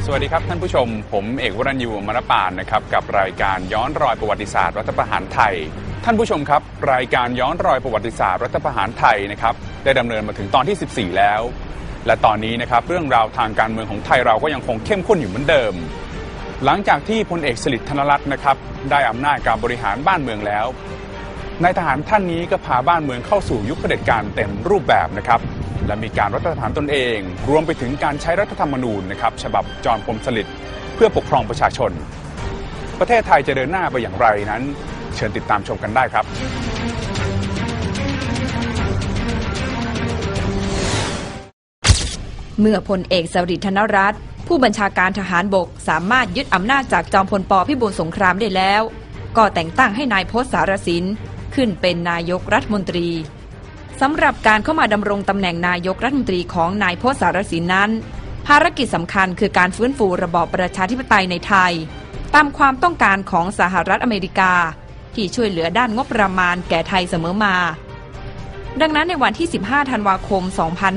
สวัสดีครับท่านผู้ชมผมเอกวรัญยู อมรปานนะครับกับรายการย้อนรอยประวัติศาสตร์รัฐประหารไทยท่านผู้ชมครับรายการย้อนรอยประวัติศาสตร์รัฐประหารไทยนะครับได้ดำเนินมาถึงตอนที่14แล้วและตอนนี้นะครับเรื่องราวทางการเมืองของไทยเราก็ยังคงเข้มข้นอยู่เหมือนเดิมหลังจากที่พลเอกสฤษดิ์ธนรัตน์นะครับได้อำนาจการบริหารบ้านเมืองแล้วนายทหารท่านนี้ก็พาบ้านเมืองเข้าสู่ยุคเผด็จการเต็มรูปแบบนะครับและมีการรัฐประหารตนเองรวมไปถึงการใช้รัฐธรรมนูญนะครับฉบับจอมพลสฤษดิ์เพื่อปกครองประชาชนประเทศไทยจะเดินหน้าไปอย่างไรนั้นเชิญติดตามชมกันได้ครับเมื่อพลเอกสฤษดิ์ธนรัตน์ผู้บัญชาการทหารบกสามารถยึดอำนาจจากจอมพลป.พิบูลสงครามได้แล้วก็แต่งตั้งให้นายพจน์สารสินขึ้นเป็นนายกรัฐมนตรีสำหรับการเข้ามาดำรงตำแหน่งนายกรัฐมนตรีของนายพจน์สารสินนั้นภารกิจสำคัญคือการฟื้นฟูระบอบประชาธิปไตยในไทยตามความต้องการของสหรัฐอเมริกาที่ช่วยเหลือด้านงบประมาณแก่ไทยเสมอมาดังนั้นในวันที่15ธันวาคม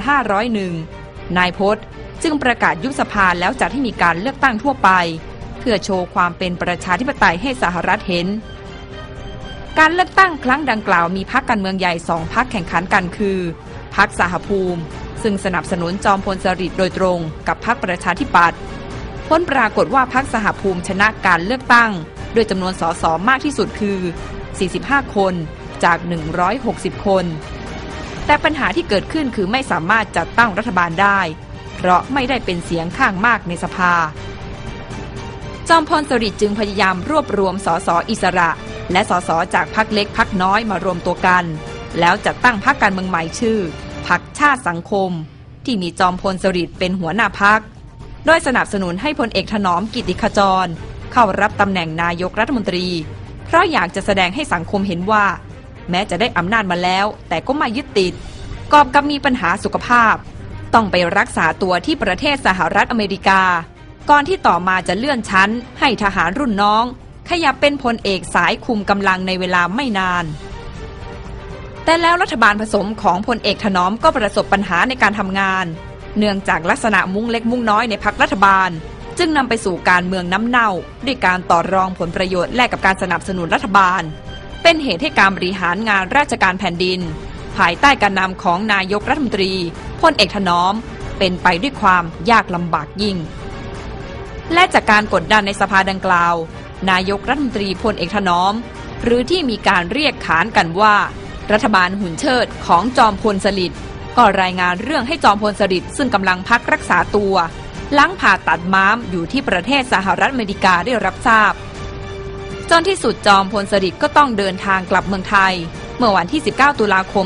2501นายพจน์จึงประกาศยุบสภาแล้วจัดให้มีการเลือกตั้งทั่วไปเพื่อโชว์ความเป็นประชาธิปไตยให้สหรัฐเห็นการเลือกตั้งครั้งดังกล่าวมีพรรคการเมืองใหญ่2พรรคแข่งขันกันคือพรรคสหภูมิซึ่งสนับสนุนจอมพลสฤษดิ์โดยตรงกับพรรคประชาธิปัตย์ผลปรากฏว่าพรรคสหภูมิชนะการเลือกตั้งโดยจำนวนสสมากที่สุดคือ45คนจาก160คนแต่ปัญหาที่เกิดขึ้นคือไม่สามารถจัดตั้งรัฐบาลได้เพราะไม่ได้เป็นเสียงข้างมากในสภาจอมพลสฤษดิ์จึงพยายามรวบรวมสสอิสระและสสจากพรรคเล็กพรรคน้อยมารวมตัวกันแล้วจัดตั้งพรรคการเมืองใหม่ชื่อพรรคชาติสังคมที่มีจอมพลสฤษดิ์เป็นหัวหน้าพรรคโดยสนับสนุนให้พลเอกถนอมกิติขจรเข้ารับตำแหน่งนายกรัฐมนตรีเพราะอยากจะแสดงให้สังคมเห็นว่าแม้จะได้อำนาจมาแล้วแต่ก็ไม่ยึดติดกอบกับมีปัญหาสุขภาพต้องไปรักษาตัวที่ประเทศสหรัฐอเมริกาก่อนที่ต่อมาจะเลื่อนชั้นให้ทหารรุ่นน้องขยับเป็นพลเอกสายคุมกำลังในเวลาไม่นานแต่แล้วรัฐบาลผสมของพลเอกถนอมก็ประสบปัญหาในการทำงานเนื่องจากลักษณะมุ้งเล็กมุ้งน้อยในพรรครัฐบาลจึงนำไปสู่การเมืองน้ำเน่าด้วยการต่อรองผลประโยชน์แลกกับการสนับสนุนรัฐบาลเป็นเหตุให้การบริหารงานราชการแผ่นดินภายใต้การนำของนายกรัฐมนตรีพลเอกถนอมเป็นไปด้วยความยากลำบากยิ่งและจากการกดดันในสภาดังกล่าวนายกรัฐมนตรีพลเอกถนอมหรือที่มีการเรียกขานกันว่ารัฐบาลหุ่นเชิดของจอมพลสฤษดิ์ก็รายงานเรื่องให้จอมพลสฤษดิ์ซึ่งกำลังพักรักษาตัวหลังผ่าตัดม้ามอยู่ที่ประเทศสหรัฐอเมริกาได้รับทราบจนที่สุดจอมพลสฤษดิ์ก็ต้องเดินทางกลับเมืองไทยเมื่อวันที่19ตุลาคม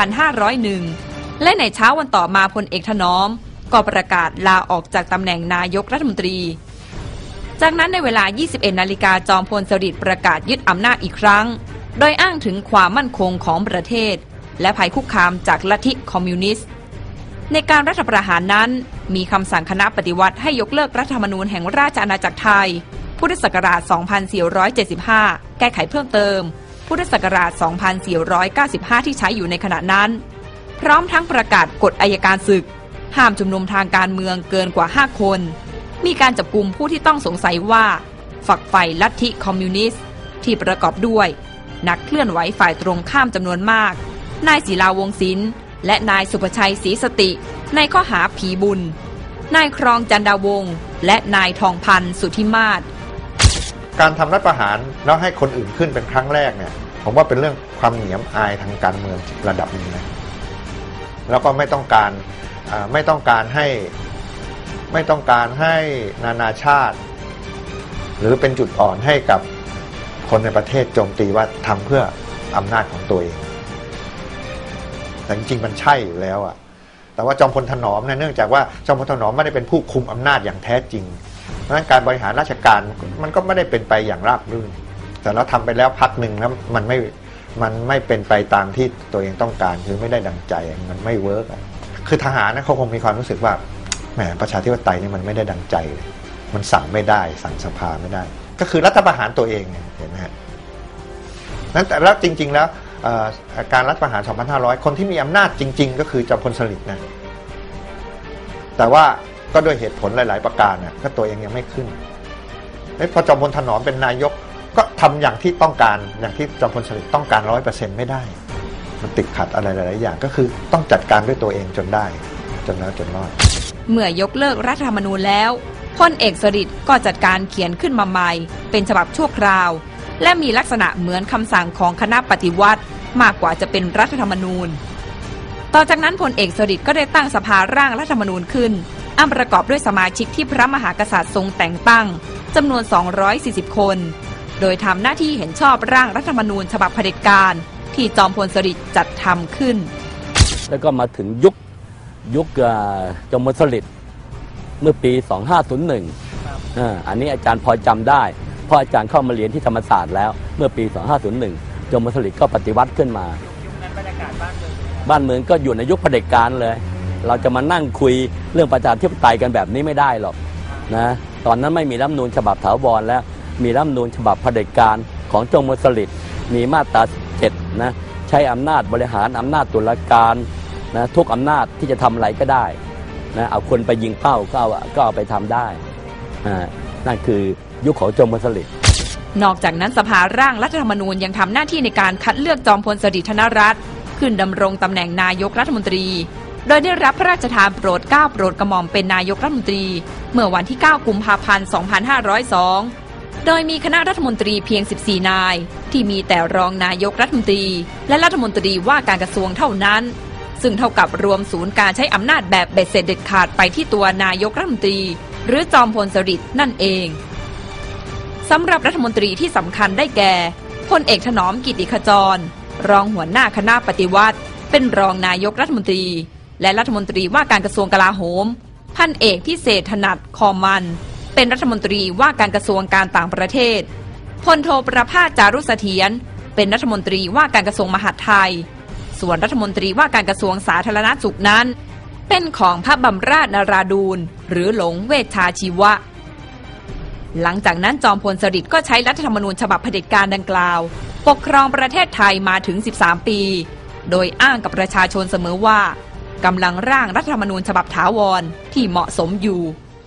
2501และในเช้าวันต่อมาพลเอกถนอมก็ประกาศลาออกจากตำแหน่งนายกรัฐมนตรีจากนั้นในเวลา 21 นาฬิกาจอมพลสฤษดิ์ประกาศยึดอำนาจอีกครั้งโดยอ้างถึงความมั่นคงของประเทศและภัยคุกคามจากลัทธิคอมมิวนิสต์ในการรัฐประหารนั้นมีคำสั่งคณะปฏิวัติให้ยกเลิกรัฐธรรมนูญแห่งราชอาณาจักรไทยพุทธศักราช 2475 แก้ไขเพิ่มเติมพุทธศักราช 2495 ที่ใช้อยู่ในขณะนั้นพร้อมทั้งประกาศกฎอัยการศึกห้ามชุมนุมทางการเมืองเกินกว่า5คนมีการจับกุมผู้ที่ต้องสงสัยว่าฝักใฝ่ลัทธิคอมมิวนิสต์ที่ประกอบด้วยนักเคลื่อนไหวฝ่ายตรงข้ามจำนวนมากนายศิลาวงศ์ศิลป์และนายสุภชัยศรีสติในข้อหาผีบุญนายครองจันดาวงศ์และนายทองพันธ์สุทธิมาศการทำรัฐประหารแล้วให้คนอื่นขึ้นเป็นครั้งแรกเนี่ยผมว่าเป็นเรื่องความเหนียมอายทางการเมืองระดับหนึ่งนะแล้วก็ไม่ต้องการให้นานาชาติหรือเป็นจุดอ่อนให้กับคนในประเทศโจมตีว่าทำเพื่ออำนาจของตัวเองแต่จริงๆมันใช่อยู่แล้วอะแต่ว่าจอมพลถนอมเนี่ยเนื่องจากว่าจอมพลถนอมไม่ได้เป็นผู้คุมอำนาจอย่างแท้จริงเพราะฉะนั้นการบริหารราชการมันก็ไม่ได้เป็นไปอย่างราบรื่นแต่เราทำไปแล้วพักหนึ่งแล้วมันไม่เป็นไปตามที่ตัวเองต้องการคือไม่ได้ดังใจมันไม่เวิร์กคือทหารนะเขาคงมีความรู้สึกว่าแหมประชาธิปไตยนี่มันไม่ได้ดังใจเลยมันสั่งไม่ได้สั่งสภาไม่ได้ก็คือรัฐประหารตัวเองเห็นไหมฮะนั้นแต่แล้วจริงๆแล้วการรัฐประหาร 2500 คนที่มีอำนาจจริงๆก็คือจอมพลสฤษดิ์นะแต่ว่าก็ด้วยเหตุผลหลายๆประการน่ะก็ตัวเองยังไม่ขึ้นพอจอมพลถนอมเป็นนายกก็ทำอย่างที่ต้องการอย่างที่จอมพลสฤษดิ์ต้องการ 100% ไม่ได้มันติดขัดอะไรหลายๆอย่างก็คือต้องจัดการด้วยตัวเองจนได้จนแล้วจนรอดเมื่อยกเลิกรัฐธรรมนูญแล้วพลเอกสฤษดิ์ก็จัดการเขียนขึ้นมาใหม่เป็นฉบับชั่วคราวและมีลักษณะเหมือนคำสั่งของคณะปฏิวัติมากกว่าจะเป็นรัฐธรรมนูญต่อจากนั้นพลเอกสฤษดิ์ก็ได้ตั้งสภาร่างรัฐธรรมนูญขึ้นอันประกอบด้วยสมาชิกที่พระมหากษัตริย์ทรงแต่งตั้งจำนวน240คนโดยทำหน้าที่เห็นชอบร่างรัฐธรรมนูญฉบับเผด็จการที่จอมพลสฤษดิ์จัดทำขึ้นแล้วก็มาถึงยุคจอมพลสฤษดิ์เมื่อปี 2501อันนี้อาจารย์พอจำได้เพราะอาจารย์เข้ามาเรียนที่ธรรมศาสตร์แล้วเมื่อปี 2501จอมพลสฤษดิ์ก็ปฏิวัติขึ้นมาบรรยากาศบ้านเมืองก็อยู่ในยุคเผด็จการเลยเราจะมานั่งคุยเรื่องประชาธิปไตยกันแบบนี้ไม่ได้หรอกนะตอนนั้นไม่มีรัฐธรรมนูญฉบับถาวรแล้วมีรัฐธรรมนูญฉบับเผด็จการของจอมพลสฤษดิ์มีมาตรา17นะใช้อำนาจบริหารอำนาจตุลาการนะทุกอำนาจที่จะทำอะไรก็ได้นะเอาคนไปยิงเป้าก็เอาไปทำได้นั่นคือยุคของจอมพลสฤษดิ์นอกจากนั้นสภาร่างรัฐธรรมนูญยังทำหน้าที่ในการคัดเลือกจอมพลสฤษดิ์ธนรัตน์ขึ้นดำรงตำแหน่งนายกรัฐมนตรีโดยได้รับพระราชทานโปรดเกล้าโปรดกระหม่อมเป็นนายกรัฐมนตรีเมื่อวันที่9กุมภาพันธ์2502โดยมีคณะรัฐมนตรีเพียง14นายที่มีแต่รองนายกรัฐมนตรีและรัฐมนตรีว่าการกระทรวงเท่านั้นซึ่งเท่ากับรวมศูนย์การใช้อำนาจแบบเบ็ดเสร็จเด็ดขาดไปที่ตัวนายกรัฐมนตรีหรือจอมพลสฤษดิ์นั่นเองสำหรับรัฐมนตรีที่สำคัญได้แก่พลเอกถนอมกิติขจรรองหัวหน้าคณะปฏิวัติเป็นรองนายกรัฐมนตรีและรัฐมนตรีว่าการกระทรวงกลาโหมพันเอกพิเศษถนัดคอมันเป็นรัฐมนตรีว่าการกระทรวงการต่างประเทศพลโทประภาสจารุเสถียรเป็นรัฐมนตรีว่าการกระทรวงมหาดไทยส่วนรัฐมนตรีว่าการกระทรวงสาธารณสุขนั้นเป็นของพระบำราศนราดูลหรือหลงเวชชาชีวะหลังจากนั้นจอมพลสฤษดิ์ก็ใช้รัฐธรรมนูญฉบับเผด็จการดังกล่าวปกครองประเทศไทยมาถึง13ปีโดยอ้างกับประชาชนเสมอว่ากำลังร่างรัฐธรรมนูญฉบับถาวรที่เหมาะสมอยู่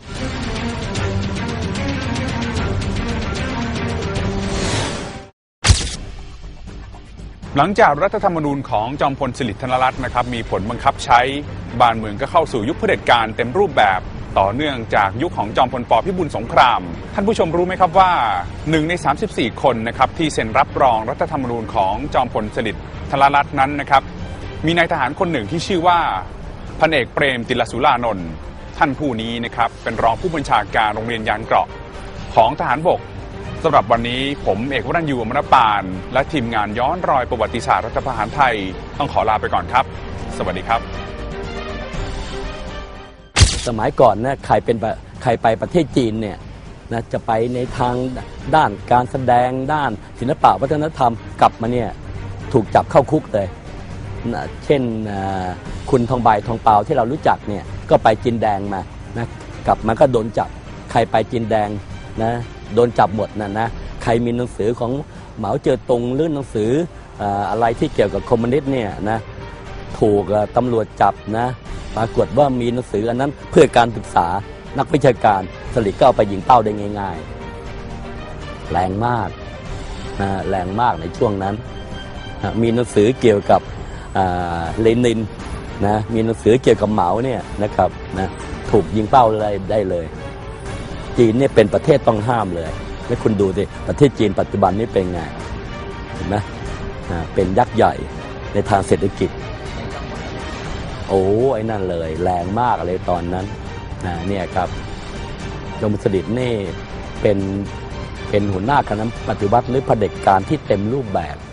หลังจากรัฐธรรมนูญของจอมพลสฤษดิ์ธนรัตน์นะครับมีผลบังคับใช้บ้านเมืองก็เข้าสู่ยุคเผด็จการเต็มรูปแบบต่อเนื่องจากยุคของจอมพลป.พิบูลสงครามท่านผู้ชมรู้ไหมครับว่า1ใน34คนนะครับที่เซ็นรับรองรัฐธรรมนูญของจอมพลสฤษดิ์ธนรัตน์นั้นนะครับมีนายทหารคนหนึ่งที่ชื่อว่าพันเอกเปรมติลสุรานนท์ท่านผู้นี้นะครับเป็นรองผู้บัญชาการโรงเรียนยานเกราะของทหารบกสำหรับวันนี้ผมเอกวรัญยู อมรปานและทีมงานย้อนรอยประวัติศาสตร์รัฐประหารไทยต้องขอลาไปก่อนครับสวัสดีครับสมัยก่อนนะใครไปประเทศจีนเนี่ยนะจะไปในทางด้านการแสดงด้านศิลปะวัฒนธรรมกลับมาเนี่ยถูกจับเข้าคุกเลยนะเช่นคุณทองใบทองเปาที่เรารู้จักเนี่ยก็ไปจีนแดงมานะกลับมาก็โดนจับใครไปจีนแดงนะโดนจับหมดนะใครมีหนังสือของเหมาเจ๋อตงหรือหนังสืออะไรที่เกี่ยวกับคอมมิวนิสต์เนี่ยนะถูกตำรวจจับนะปรากฏว่ามีหนังสืออันนั้นเพื่อการศึกษานักวิชาการสฤษดิ์ก็เอาไปยิงเป้าได้ง่ายๆแรงมากนะแรงมากในช่วงนั้นมีหนังสือเกี่ยวกับเลนินนะมีหนังสือเกี่ยวกับเหมาเนี่ยนะครับนะถูกยิงเป้าได้เลยจีนเนี่ยเป็นประเทศต้องห้ามเลยแล้วคุณดูสิประเทศจีนปัจจุบันนี้เป็นไงเห็นไหมเป็นยักษ์ใหญ่ในทางเศรษฐกิจโอ้ไอ้นั่นเลยแรงมากเลยตอนนั้นเนี่ยครับจอมพลสฤษดิ์นี่เป็นหัวหน้าคณะปฏิวัติหรือเผด็จการที่เต็มรูปแบบ